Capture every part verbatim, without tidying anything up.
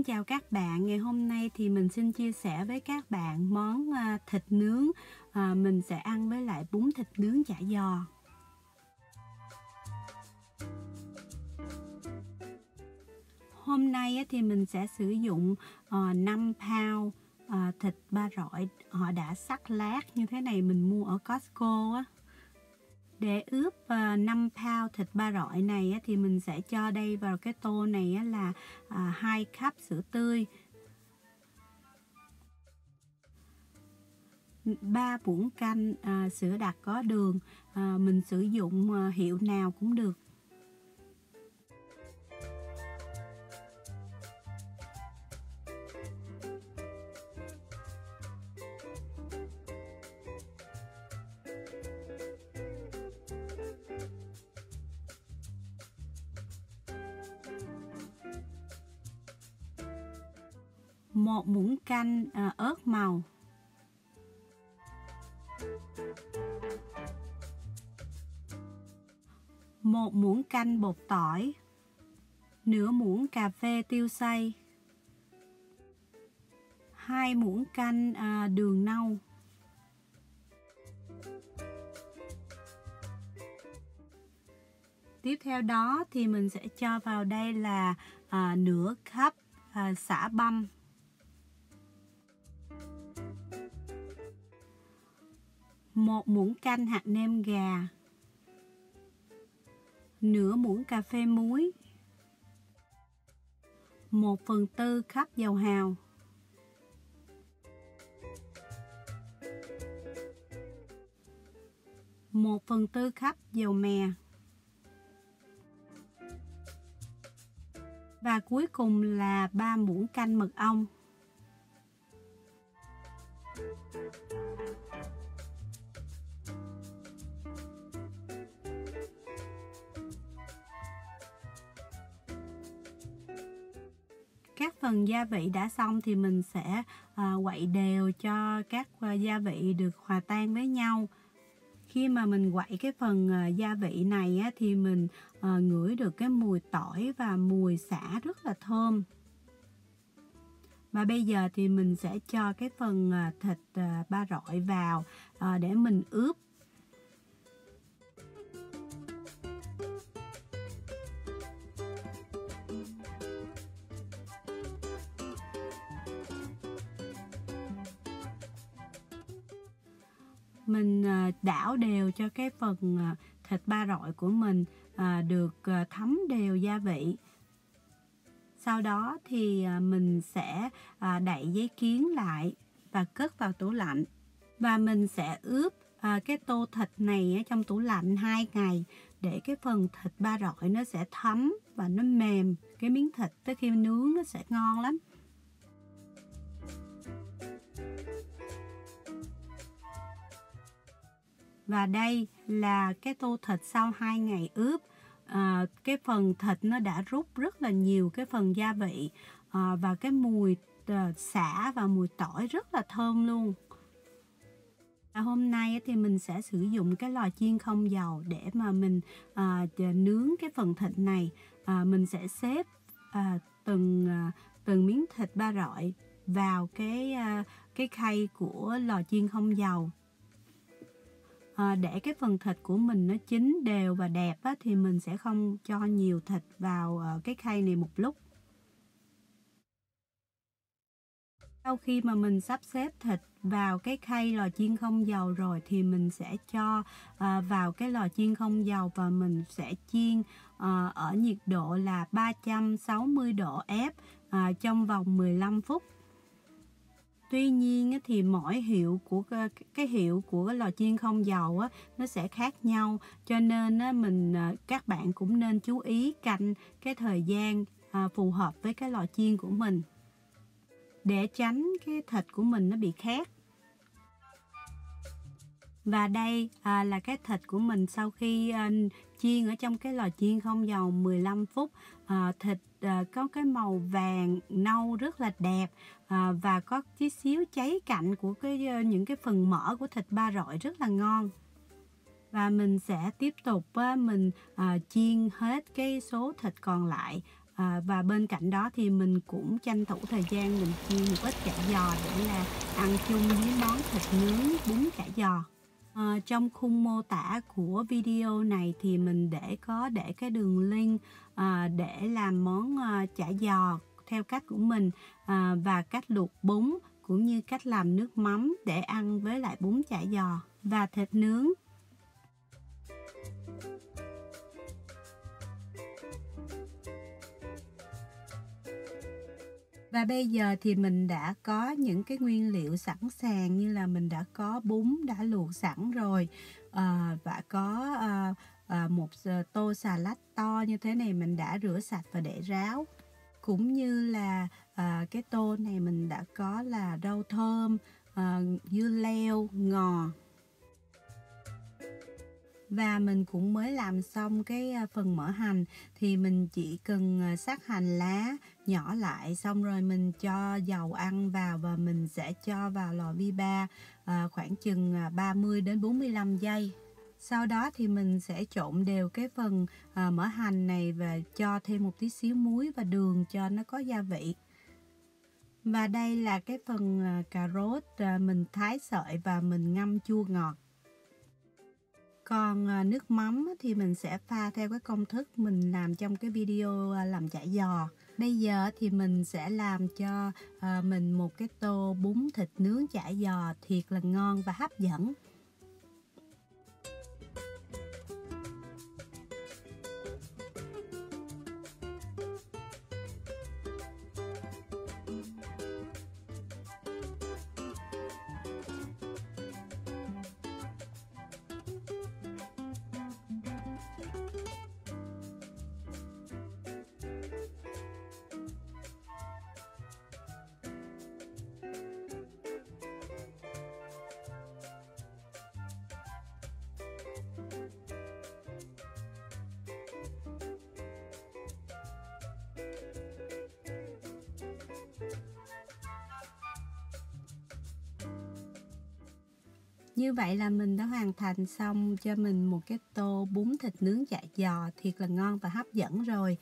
Xin chào các bạn, ngày hôm nay thì mình xin chia sẻ với các bạn món à, thịt nướng. à, Mình sẽ ăn với lại bún thịt nướng chả giò. Hôm nay á, thì mình sẽ sử dụng uh, năm pound uh, thịt ba rọi. Họ đã sắc lát như thế này, mình mua ở Costco á. Để ướp uh, năm pound thịt ba rọi này á, thì mình sẽ cho đây vào cái tô này á, là uh, hai cup sữa tươi, ba muỗng canh à, sữa đặc có đường. à, Mình sử dụng à, hiệu nào cũng được. Một muỗng canh à, ớt màu, một muỗng canh bột tỏi, nửa muỗng cà phê tiêu xay, hai muỗng canh à, đường nâu, tiếp theo đó thì mình sẽ cho vào đây là à, nửa cup à, sả băm, một muỗng canh hạt nêm gà, nửa muỗng cà phê muối, một phần tư cup dầu hào, một phần tư cup dầu mè, và cuối cùng là ba muỗng canh mật ong. Các phần gia vị đã xong thì mình sẽ à, quậy đều cho các à, gia vị được hòa tan với nhau. Khi mà mình quậy cái phần à, gia vị này á, thì mình à, ngửi được cái mùi tỏi và mùi sả rất là thơm. Và bây giờ thì mình sẽ cho cái phần à, thịt à, ba rọi vào à, để mình ướp. Mình đảo đều cho cái phần thịt ba rọi của mình được thấm đều gia vị. Sau đó thì mình sẽ đậy giấy kiến lại và cất vào tủ lạnh. Và mình sẽ ướp cái tô thịt này trong tủ lạnh hai ngày để cái phần thịt ba rọi nó sẽ thấm và nó mềm. Cái miếng thịt tới khi nướng nó sẽ ngon lắm. Và đây là cái tô thịt sau hai ngày ướp. à, Cái phần thịt nó đã rút rất là nhiều cái phần gia vị, à, và cái mùi à, sả và mùi tỏi rất là thơm luôn. à, Hôm nay thì mình sẽ sử dụng cái lò chiên không dầu để mà mình à, nướng cái phần thịt này. à, Mình sẽ xếp à, từng à, từng miếng thịt ba rọi vào cái à, cái khay của lò chiên không dầu. À, để cái phần thịt của mình nó chín đều và đẹp á, thì mình sẽ không cho nhiều thịt vào uh, cái khay này một lúc. Sau khi mà mình sắp xếp thịt vào cái khay lò chiên không dầu rồi thì mình sẽ cho uh, vào cái lò chiên không dầu và mình sẽ chiên uh, ở nhiệt độ là ba trăm sáu mươi độ F uh, trong vòng mười lăm phút. Tuy nhiên thì mỗi hiệu của cái hiệu của cái lò chiên không dầu á, nó sẽ khác nhau, cho nên á, mình các bạn cũng nên chú ý canh cái thời gian à, phù hợp với cái lò chiên của mình để tránh cái thịt của mình nó bị khét. Và đây à, là cái thịt của mình sau khi à, chiên ở trong cái lò chiên không dầu mười lăm phút. à, Thịt à, có cái màu vàng nâu rất là đẹp, à, và có tí xíu cháy cạnh của cái những cái phần mỡ của thịt ba rọi rất là ngon. Và mình sẽ tiếp tục á, mình à, chiên hết cái số thịt còn lại À, và bên cạnh đó thì mình cũng tranh thủ thời gian mình chiên một ít chả giò để là ăn chung với món thịt nướng bún chả giò. À, trong khung mô tả của video này thì mình để có để cái đường link à, để làm món à, chả giò theo cách của mình à, và cách luộc bún cũng như cách làm nước mắm để ăn với lại bún chả giò và thịt nướng. Và bây giờ thì mình đã có những cái nguyên liệu sẵn sàng, như là mình đã có bún đã luộc sẵn rồi à, và có à, à, một tô xà lách to như thế này mình đã rửa sạch và để ráo. Cũng như là à, cái tô này mình đã có là rau thơm, à, dưa leo, ngò. Và mình cũng mới làm xong cái phần mỡ hành, thì mình chỉ cần sắc hành lá nhỏ lại, xong rồi mình cho dầu ăn vào và mình sẽ cho vào lò vi ba à, khoảng chừng ba mươi đến bốn mươi lăm giây. Sau đó thì mình sẽ trộn đều cái phần à, mỡ hành này và cho thêm một tí xíu muối và đường cho nó có gia vị. Và đây là cái phần à, cà rốt à, mình thái sợi và mình ngâm chua ngọt. Còn à, nước mắm thì mình sẽ pha theo cái công thức mình làm trong cái video à, làm chả giò. Bây giờ thì mình sẽ làm cho à, mình một cái tô bún thịt nướng chả giò thiệt là ngon và hấp dẫn. Như vậy là mình đã hoàn thành xong cho mình một cái tô bún thịt nướng chả giò thiệt là ngon và hấp dẫn rồi.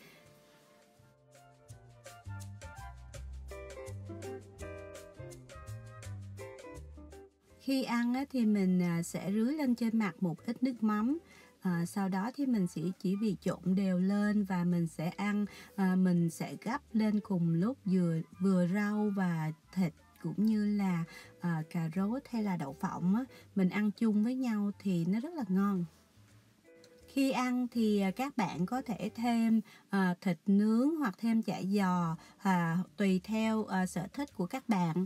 Khi ăn thì mình sẽ rưới lên trên mặt một ít nước mắm. À, sau đó thì mình sẽ chỉ việc trộn đều lên và mình sẽ ăn, à, mình sẽ gắp lên cùng lúc vừa vừa rau và thịt cũng như là à, cà rốt hay là đậu phộng á, mình ăn chung với nhau thì nó rất là ngon. Khi ăn thì các bạn có thể thêm à, thịt nướng hoặc thêm chả giò, à, tùy theo à, sở thích của các bạn.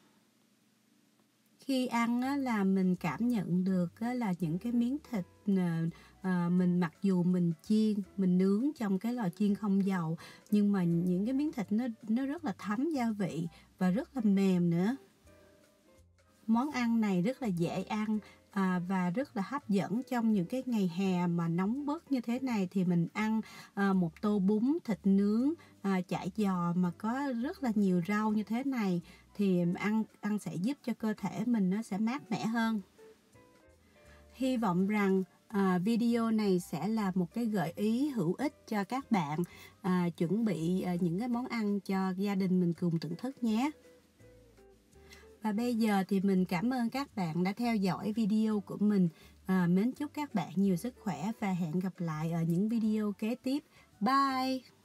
Khi ăn á, là mình cảm nhận được á, là những cái miếng thịt à, mình mặc dù mình chiên, mình nướng trong cái lò chiên không dầu, nhưng mà những cái miếng thịt nó nó rất là thấm gia vị và rất là mềm nữa. Món ăn này rất là dễ ăn à, và rất là hấp dẫn trong những cái ngày hè mà nóng bức như thế này, thì mình ăn à, một tô bún thịt nướng à, chả giò mà có rất là nhiều rau như thế này thì ăn ăn sẽ giúp cho cơ thể mình nó sẽ mát mẻ hơn. Hy vọng rằng à, video này sẽ là một cái gợi ý hữu ích cho các bạn à, chuẩn bị à, những cái món ăn cho gia đình mình cùng thưởng thức nhé. Và bây giờ thì mình cảm ơn các bạn đã theo dõi video của mình. À, mến chúc các bạn nhiều sức khỏe và hẹn gặp lại ở những video kế tiếp. Bye!